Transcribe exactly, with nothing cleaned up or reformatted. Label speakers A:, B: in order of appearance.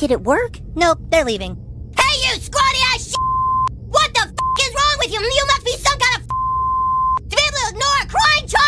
A: Did it work?
B: Nope, they're leaving. Hey, you squatty ass shit! What the f*** is wrong with you? You must be some kind of f*** to be able to ignore a crying child!